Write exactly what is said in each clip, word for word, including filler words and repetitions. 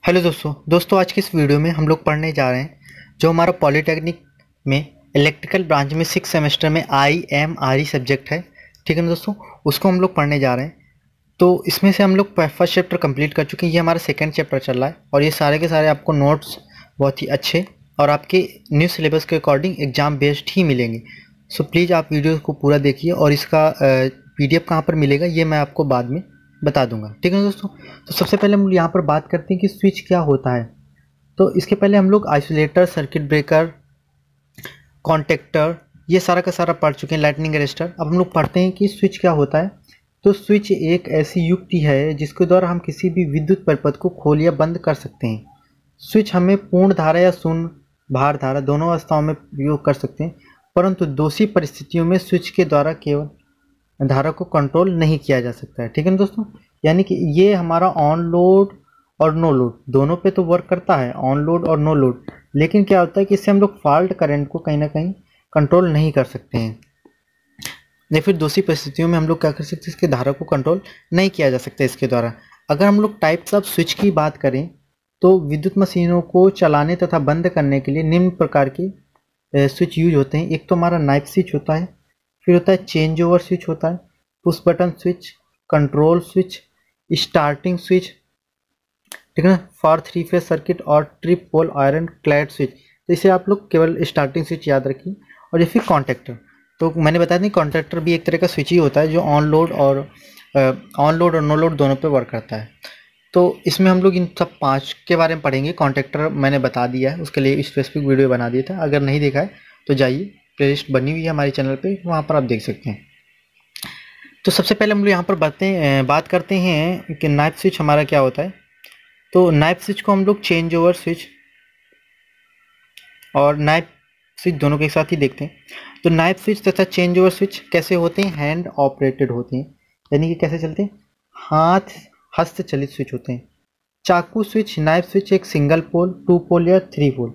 Hello दोस्तों दोस्तों आज की इस वीडियो में हम लोग पढ़ने जा रहे हैं जो हमारा पॉलिटेक्निक में इलेक्ट्रिकल ब्रांच में सिक्स सेमेस्टर में I M R E subject है। ठीक है ना दोस्तों, उसको हम लोग पढ़ने जा रहे हैं। तो इसमें से हम लोग फर्स्ट चैप्टर कंप्लीट कर चुके हैं, ये हमारा सेकंड चैप्टर चल रहा है और ये सारे के सारे आपको नोट्स बहुत ही अच्छे और आपके न्यू सिलेबस के अकॉर्डिंग एग्जाम बेस्ड ही मिलेंगे। सो प्लीज़ आप वीडियो को पूरा देखिए और इसका पी डी एफ कहाँ पर मिलेगा ये मैं आपको बाद में बता दूंगा। ठीक है दोस्तों, तो सबसे पहले हम यहाँ पर बात करते हैं कि स्विच क्या होता है। तो इसके पहले हम लोग आइसोलेटर, सर्किट ब्रेकर, कॉन्टेक्टर ये सारा का सारा पढ़ चुके हैं, लाइटनिंग अरेस्टर। अब हम लोग पढ़ते हैं कि स्विच क्या होता है। तो स्विच एक ऐसी युक्ति है जिसके द्वारा हम किसी भी विद्युत परिपथ को खोल या बंद कर सकते हैं। स्विच हमें पूर्ण धारा या शून्य भार धारा दोनों अवस्थाओं में उपयोग कर सकते हैं, परंतु दोषी परिस्थितियों में स्विच के द्वारा केवल धारा को कंट्रोल नहीं किया जा सकता है। ठीक है ना दोस्तों, यानी कि ये हमारा ऑन लोड और नो लोड दोनों पे तो वर्क करता है, ऑन लोड और नो लोड, लेकिन क्या होता है कि इससे हम लोग फॉल्ट करंट को कहीं ना कहीं कंट्रोल नहीं कर सकते हैं, या फिर दूसरी परिस्थितियों में हम लोग क्या कर सकते हैं, इसके धारा को कंट्रोल नहीं किया जा सकता इसके द्वारा। अगर हम लोग टाइप्स ऑफ स्विच की बात करें तो विद्युत मशीनों को चलाने तथा बंद करने के लिए निम्न प्रकार के स्विच यूज होते हैं। एक तो हमारा नाइफ स्विच होता है, फिर होता है चेंज ओवर स्विच होता है, push button switch, control switch, starting switch, ठीक है ना, फॉर थ्री फेज सर्किट और trip pole iron clad switch. तो इसे आप लोग केवल स्टार्टिंग स्विच याद रखिए। और ये फिर कॉन्टेक्टर, तो मैंने बताया नहीं कॉन्टेक्टर भी एक तरह का स्विच ही होता है जो ऑन लोड और ऑन लोड और नो लोड दोनों पे वर्क करता है। तो इसमें हम लोग इन सब पांच के बारे में पढ़ेंगे। कॉन्टेक्टर मैंने बता दिया है, उसके लिए स्पेसिफिक वीडियो बना दिया था, अगर नहीं देखा है तो जाइए, प्लेलिस्ट बनी हुई है हमारे चैनल पे, वहाँ पर आप देख सकते हैं। तो सबसे पहले हम लोग यहाँ पर बातें बात करते हैं कि नाइफ स्विच हमारा क्या होता है। तो नाइफ स्विच को हम लोग चेंज ओवर स्विच और नाइफ स्विच दोनों के एक साथ ही देखते हैं। तो नाइफ स्विच तथा चेंज ओवर स्विच कैसे होते हैं, हैंड ऑपरेटेड होते हैं, यानी कि कैसे चलते हैं, हाथ हस्त चलित स्विच होते हैं। चाकू स्विच, नाइफ स्विच एक सिंगल पोल, टू पोल या थ्री पोल,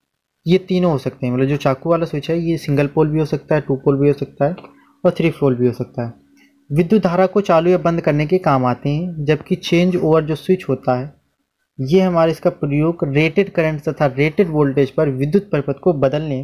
ये तीनों हो सकते हैं। मतलब जो चाकू वाला स्विच है ये सिंगल पोल भी हो सकता है, टू पोल भी हो सकता है और थ्री पोल भी हो सकता है। विद्युत धारा को चालू या बंद करने के काम आते हैं, जबकि चेंज ओवर जो स्विच होता है ये हमारे इसका प्रयोग रेटेड करंट तथा रेटेड वोल्टेज पर विद्युत परिपथ को बदलने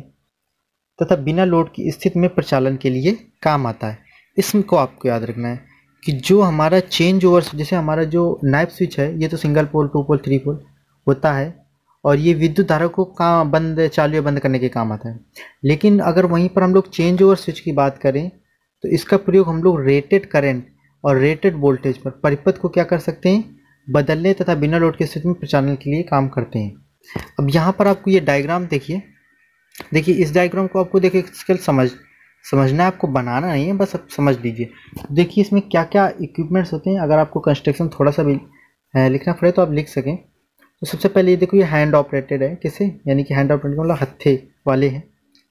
तथा बिना लोड की स्थिति में प्रचालन के लिए काम आता है। इसको आपको याद रखना है कि जो हमारा चेंज ओवर, जैसे हमारा जो नाइफ स्विच है ये तो single pole, two pole, three pole होता है और ये विद्युत धारा को काम बंद चालू या बंद करने के काम आता है। लेकिन अगर वहीं पर हम लोग चेंज ओवर स्विच की बात करें तो इसका प्रयोग हम लोग रेटेड करंट और रेटेड वोल्टेज पर परिपथ को क्या कर सकते हैं, बदलने तथा बिना लोड की स्थिति में प्रचालन के लिए काम करते हैं। अब यहाँ पर आपको ये डायग्राम देखिए, देखिए इस डायग्राम को आपको देखिए स्केल समझ समझना है, आपको बनाना नहीं है, बस आप समझ लीजिए। देखिए इसमें क्या क्या इक्विपमेंट्स होते हैं, अगर आपको कंस्ट्रक्शन थोड़ा सा भी लिखना पड़े तो आप लिख सकें। तो सबसे पहले ये देखो ये हैंड ऑपरेटेड है, किसे, यानी कि हैंड ऑपरेटेड मतलब हत्थे वाले हैं।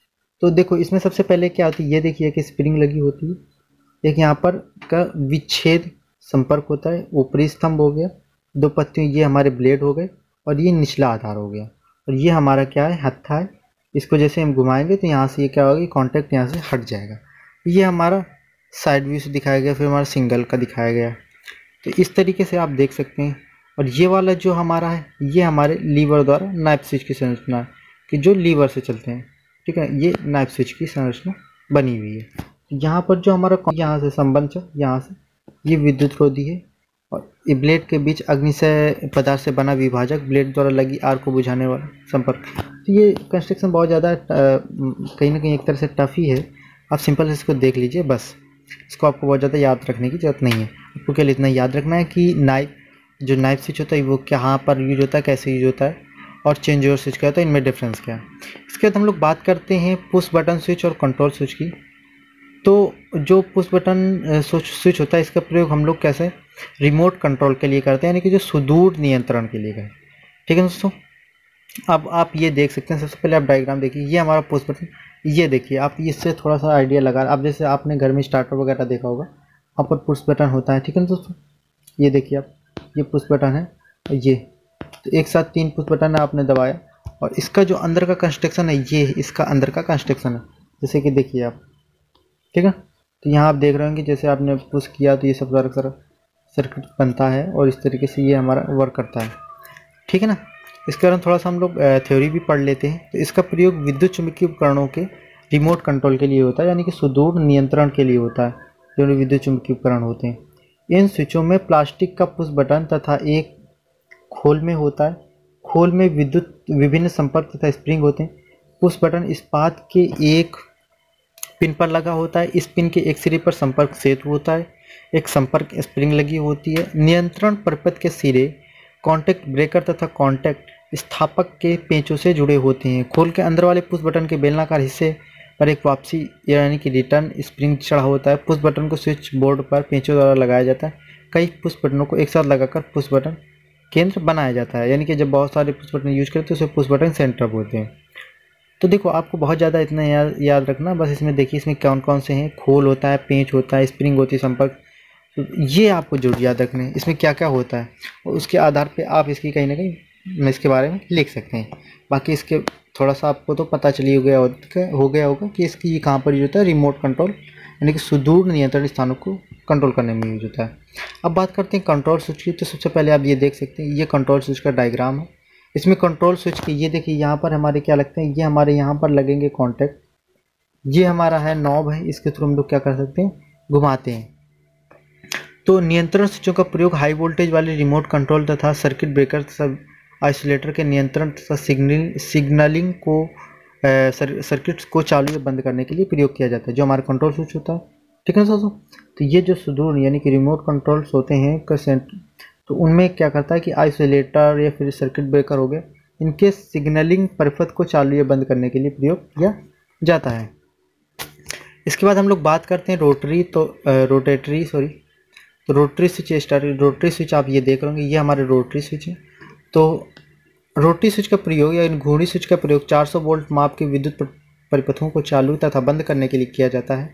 तो देखो इसमें सबसे पहले क्या होती है, ये देखिए कि स्प्रिंग लगी होती है, एक यहाँ पर का विच्छेद संपर्क होता है, ऊपरी स्तंभ हो गया, दो पत्तियों ये हमारे ब्लेड हो गए और ये निचला आधार हो गया और ये हमारा क्या है, हत्था है। इसको जैसे हम घुमाएंगे तो यहाँ से ये क्या होगा, कॉन्टैक्ट यहाँ से हट जाएगा। ये हमारा साइड व्यू से दिखाया गया, फिर हमारा सिंगल का दिखाया गया। तो इस तरीके से आप देख सकते हैं। और ये वाला जो हमारा है ये हमारे लीवर द्वारा नाइफ स्विच की संरचना है कि जो लीवर से चलते हैं, ठीक है, ये नाइफ स्विच की संरचना बनी हुई है। यहाँ पर जो हमारा यहाँ से संबंध है, यहाँ से ये विद्युत रोधी है और ये ब्लेड के बीच अग्निशय पदार्थ से बना विभाजक, ब्लेड द्वारा लगी आग को बुझाने वाला संपर्क। तो ये कंस्ट्रक्शन बहुत ज़्यादा कहीं ना कहीं एक तरह से टफ ही है, आप सिंपल इसको देख लीजिए बस। इसको आपको बहुत ज़्यादा याद रखने की जरूरत नहीं है, आपको केवल इतना याद रखना है कि नाइफ जो नाइफ स्विच होता है वो कहाँ पर यूज होता है, कैसे यूज होता है, और चेंज ओवर स्विच क्या होता है, इनमें डिफरेंस क्या है। इसके बाद हम लोग बात करते हैं पुश बटन स्विच और कंट्रोल स्विच की। तो जो पुश बटन स्विच होता है इसका प्रयोग हम लोग कैसे रिमोट कंट्रोल के लिए करते हैं, यानी कि जो सुदूर नियंत्रण के लिए करें। ठीक है दोस्तों, अब आप ये देख सकते हैं, सबसे पहले आप डायग्राम देखिए, ये हमारा पुश बटन, ये देखिए आप इससे थोड़ा सा आइडिया लगा, आप जैसे आपने घर में स्टार्टर वगैरह देखा होगा, वहाँ पर पुश बटन होता है। ठीक है दोस्तों, ये देखिए आप, ये पुश बटन है, ये तो एक साथ तीन पुश बटन है, आपने दबाया और इसका जो अंदर का कंस्ट्रक्शन है ये इसका अंदर का कंस्ट्रक्शन है, जैसे कि देखिए आप, ठीक है। तो यहाँ आप देख रहे होंगे जैसे आपने पुश किया तो ये सब सारा सर्किट बनता है और इस तरीके से ये हमारा वर्क करता है। ठीक है ना। इसके बाद थोड़ा सा हम लोग थ्योरी भी पढ़ लेते हैं। तो इसका प्रयोग विद्युत चुम्बकीय उपकरणों के रिमोट कंट्रोल के लिए होता है, यानी कि सुदूर नियंत्रण के लिए होता है। जो विद्युत चुम्बकीय उपकरण होते हैं, इन स्विचों में प्लास्टिक का पुश बटन तथा एक खोल में होता है। खोल में विद्युत विभिन्न संपर्क तथा स्प्रिंग होते हैं। पुश बटन इस्पात के एक पिन पर लगा होता है। इस पिन के एक सिरे पर संपर्क सेतु होता है, एक संपर्क स्प्रिंग लगी होती है। नियंत्रण परिपथ के सिरे कॉन्टैक्ट ब्रेकर तथा कॉन्टैक्ट स्थापक के पेंचों से जुड़े होते हैं। खोल के अंदर वाले पुश बटन के बेलनाकार हिस्से पर एक वापसी यानी कि रिटर्न स्प्रिंग चढ़ा होता है। पुश बटन को स्विच बोर्ड पर पेंचों द्वारा लगाया जाता है। कई पुश बटनों को एक साथ लगाकर पुश बटन केंद्र बनाया जाता है, यानी कि जब बहुत सारे पुश बटन यूज करते हैं तो उसे पुश बटन सेंटर बोलते हैं। तो देखो, आपको बहुत ज़्यादा इतना याद याद रखना, बस इसमें देखिए इसमें कौन कौन से हैं। खोल होता है, पेंच होता है, स्प्रिंग होती है, संपर्क, तो ये आपको जरूर याद रखना है इसमें क्या क्या होता है, और उसके आधार पे आप इसकी कहीं ना कहीं इसके बारे में लिख सकते हैं। बाकी इसके थोड़ा सा आपको तो पता चली हो गया हो गया होगा कि इसकी ये कहाँ पर यूज होता है, रिमोट कंट्रोल, यानी कि सुदूर नियंत्रण स्थानों को कंट्रोल करने में यूज होता है। अब बात करते हैं कंट्रोल स्विच की। तो सबसे पहले आप ये देख सकते हैं, ये कंट्रोल स्विच का डायग्राम है। इसमें कंट्रोल स्विच के ये देखिए यहाँ पर हमारे क्या लगते हैं, ये हमारे यहाँ पर लगेंगे कॉन्टैक्ट। ये हमारा है नॉब है, इसके थ्रू हम लोग क्या कर सकते हैं, घुमाते हैं। तो नियंत्रण स्विचों का प्रयोग हाई वोल्टेज वाले रिमोट कंट्रोल तथा सर्किट ब्रेकर तथा आइसोलेटर के नियंत्रण तथा सिग्नल सिग्नलिंग को सर, सर्किट्स को चालू या बंद करने के लिए प्रयोग किया जाता है, जो हमारा कंट्रोल स्विच होता है। ठीक है दोस्तों। तो ये जो सुदूर यानी कि रिमोट कंट्रोल्स होते हैं, तो उनमें क्या करता है कि आइसोलेटर या फिर सर्किट ब्रेकर हो गया, इनके सिग्नलिंग परिपथ को चालू या बंद करने के लिए प्रयोग किया जाता है। इसके बाद हम लोग बात करते हैं रोटरी तो रोटेटरी सॉरी तो rotary switch start rotary switch आप ये देख रहे होंगे, ये हमारे रोटरी स्विच है। तो रोटरी स्विच का प्रयोग या घूर्णी स्विच का प्रयोग चार सौ वोल्ट माप के विद्युत परिपथों को चालू तथा बंद करने के लिए किया जाता है।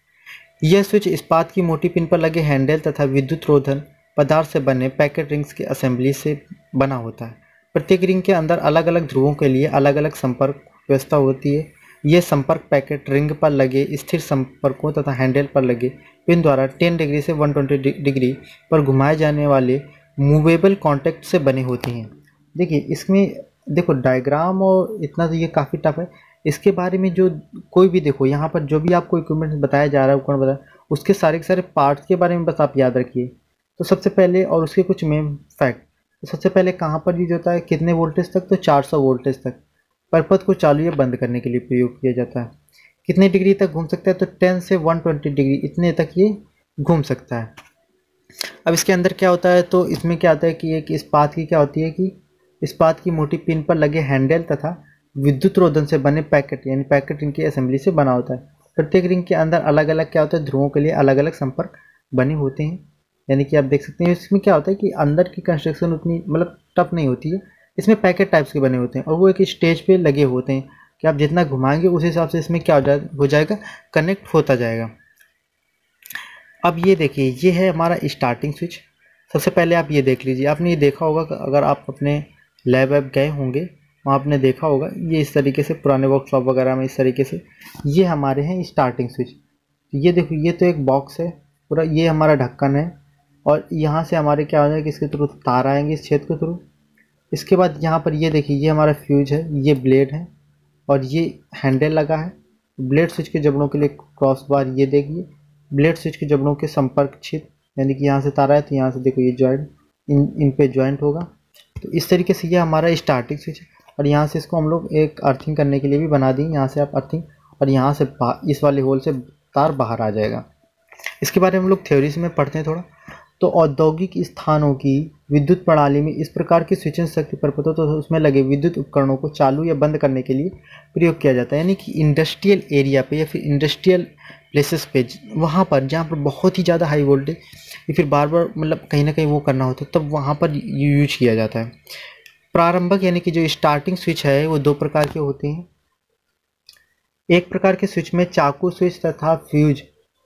यह स्विच इस्पात की मोटी पिन पर लगे हैंडल तथा विद्युत रोधन पदार्थ से बने पैकेट रिंग्स की असेंबली से बना होता है। प्रत्येक रिंग के अंदर अलग अलग ध्रुवों के लिए अलग अलग संपर्क व्यवस्था होती है। ये संपर्क पैकेट रिंग पर लगे स्थिर संपर्कों तथा हैंडल पर लगे पिन द्वारा दस डिग्री से एक सौ बीस डिग्री पर घुमाए जाने वाले मूवेबल कॉन्टैक्ट से बने होती हैं। देखिए इसमें देखो डायग्राम और इतना तो ये काफ़ी टफ है। इसके बारे में जो कोई भी देखो यहाँ पर जो भी आपको इक्विपमेंट बताया जा रहा है, उपकरण बताया, उसके सारे के सारे पार्ट्स के बारे में बस आप याद रखिए। तो सबसे पहले और उसके कुछ मेन फैक्ट, तो सबसे पहले कहाँ पर यूज होता है, कितने वोल्टेज तक, तो चार सौ वोल्टेज तक परिपथ को चालू या बंद करने के लिए प्रयोग किया जाता है। कितने डिग्री तक घूम सकता है, तो दस से एक सौ बीस डिग्री इतने तक ये घूम सकता है। अब इसके अंदर क्या होता है, तो इसमें क्या होता है कि एक इस्पात की क्या होती है कि इस्पात की मोटी पिन पर लगे हैंडल तथा विद्युत रोधन से बने पैकेट यानी पैकेट रिंग की असेंबली से बना होता है। प्रत्येक रिंग के अंदर अलग अलग क्या होता है, ध्रुवों के लिए अलग अलग संपर्क बने होते हैं। यानी कि आप देख सकते हैं इसमें क्या होता है कि अंदर की कंस्ट्रक्शन उतनी मतलब टफ नहीं होती है। इसमें पैकेट टाइप्स के बने होते हैं और वो एक स्टेज पे लगे होते हैं कि आप जितना घुमाएंगे उस हिसाब से इसमें क्या हो जाए हो जाएगा कनेक्ट होता जाएगा। अब ये देखिए, ये है हमारा स्टार्टिंग स्विच। सबसे पहले आप ये देख लीजिए, आपने ये देखा होगा अगर आप अपने लैब वैब गए होंगे वहाँ आपने देखा होगा, ये इस तरीके से पुराने वर्कशॉप वगैरह में इस तरीके से ये हमारे हैं स्टार्टिंग स्विच। ये देखो, ये तो एक बॉक्स है पूरा, ये हमारा ढक्कन है और यहाँ से हमारे क्या हो जाएगा, इसके थ्रू तार आएंगे इस छेद के थ्रू। इसके बाद यहाँ पर ये देखिए, ये हमारा फ्यूज है, ये ब्लेड है और ये हैंडल लगा है। ब्लेड स्विच के जबड़ों के लिए क्रॉस बार, ये देखिए ब्लेड स्विच के जबड़ों के संपर्क छेद, यानी कि यहाँ से तार है तो यहाँ से देखो ये जॉइंट इन इन पे जॉइंट होगा। तो इस तरीके से ये हमारा स्टार्टिंग स्विच है और यहाँ से इसको हम लोग एक अर्थिंग करने के लिए भी बना दी, यहाँ से आप अर्थिंग और यहाँ से इस वाले होल से तार बाहर आ जाएगा। इसके बारे में हम लोग थ्योरीज में पढ़ते हैं थोड़ा। तो औद्योगिक स्थानों की विद्युत प्रणाली में इस प्रकार की स्विचिंग शक्ति परिपथों तो उसमें लगे विद्युत उपकरणों को चालू या बंद करने के लिए प्रयोग किया जाता है। यानी कि इंडस्ट्रियल एरिया पे या फिर इंडस्ट्रियल प्लेसेस पे, वहाँ पर जहाँ पर बहुत ही ज़्यादा हाई वोल्टेज या फिर बार बार मतलब कहीं ना कहीं वो करना होता है, तब वहाँ पर यूज किया जाता है। प्रारंभक यानी कि जो स्टार्टिंग स्विच है वो दो प्रकार के होते हैं। एक प्रकार के स्विच में चाकू स्विच तथा फ्यूज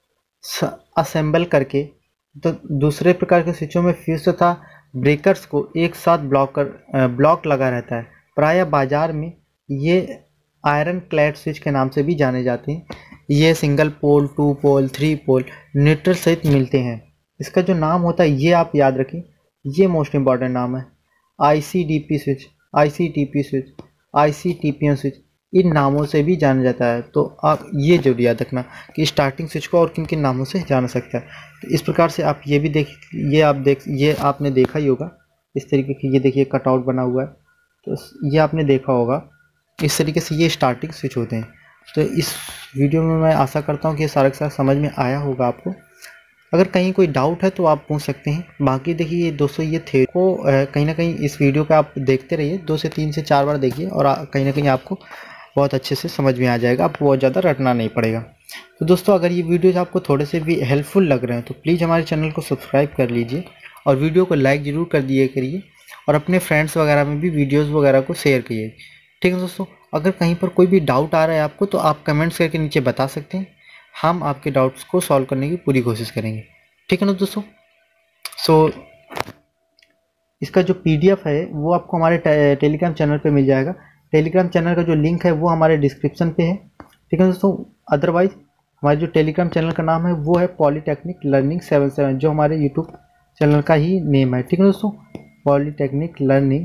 असेंबल करके, तो दूसरे प्रकार के स्विचों में फ्यूज तथा ब्रेकर्स को एक साथ ब्लॉक कर ब्लॉक लगा रहता है। प्रायः बाजार में ये आयरन क्लैड स्विच के नाम से भी जाने जाते हैं। ये single pole, two pole, three pole, neutral सहित मिलते हैं। इसका जो नाम होता है ये आप याद रखें, ये मोस्ट इम्पॉर्टेंट नाम है। I C D P switch, I C T P switch, I C T P M switch, इन नामों से भी जाना जाता है। तो आप ये जरूर याद रखना कि स्टार्टिंग स्विच को और किन किन नामों से जाना सकता है। तो इस प्रकार से आप ये भी देख ये आप देख ये आपने देखा ही होगा, इस तरीके की, ये देखिए कटआउट बना हुआ है, तो ये आपने देखा होगा। इस तरीके से ये स्टार्टिंग स्विच होते हैं। तो इस वीडियो में मैं आशा करता हूँ कि ये सारा का सारा समझ में आया होगा आपको। अगर कहीं कोई डाउट है तो आप पूछ सकते हैं। बाकी देखिए दोस्तों, ये थे को कहीं ना कहीं इस वीडियो का आप देखते रहिए, दो से तीन से चार बार देखिए और कहीं ना कहीं आपको बहुत अच्छे से समझ में आ जाएगा, आपको बहुत ज़्यादा रटना नहीं पड़ेगा। तो दोस्तों, अगर ये वीडियोज़ आपको थोड़े से भी हेल्पफुल लग रहे हैं तो प्लीज़ हमारे चैनल को सब्सक्राइब कर लीजिए और वीडियो को लाइक ज़रूर कर दिए करिए और अपने फ्रेंड्स वगैरह में भी वीडियोज़ वगैरह को शेयर कीजिए। ठीक है दोस्तों, अगर कहीं पर कोई भी डाउट आ रहा है आपको तो आप कमेंट्स करके नीचे बता सकते हैं, हम आपके डाउट्स को सॉल्व करने की पूरी कोशिश करेंगे। ठीक है ना दोस्तों। सो इसका जो पीडीएफ है वो आपको हमारे टेलीग्राम चैनल पे मिल जाएगा। टेलीग्राम चैनल का जो लिंक है वो हमारे डिस्क्रिप्शन पे है। ठीक है दोस्तों। अदरवाइज हमारे जो टेलीग्राम चैनल का नाम है वो है पॉलीटेक्निक लर्निंग सेवन सेवन, जो हमारे यूट्यूब चैनल का ही नेम है। ठीक है दोस्तों, पॉलीटेक्निक लर्निंग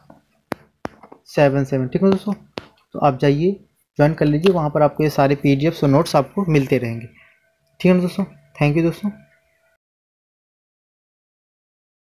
सेवन सेवन। ठीक है दोस्तों, तो आप जाइए ज्वाइन कर लीजिए, वहाँ पर आपको ये सारे पीडीएफ और नोट्स आपको मिलते रहेंगे। ठीक है दोस्तों, थैंक यू दोस्तों।